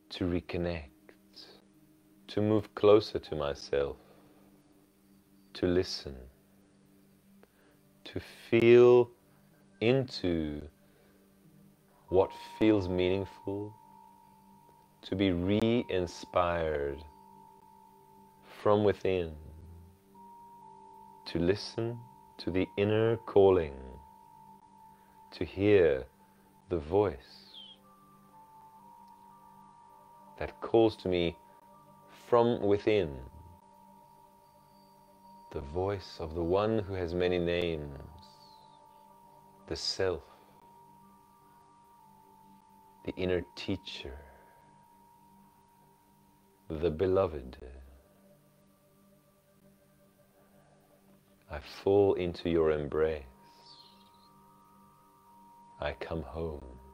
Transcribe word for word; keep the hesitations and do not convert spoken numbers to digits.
to reconnect, to move closer to myself, to listen, to feel into what feels meaningful, to be re-inspired from within, to listen to the inner calling, to hear the voice that calls to me from within, the voice of the one who has many names, the self, the inner teacher, the beloved. I fall into your embrace. I come home.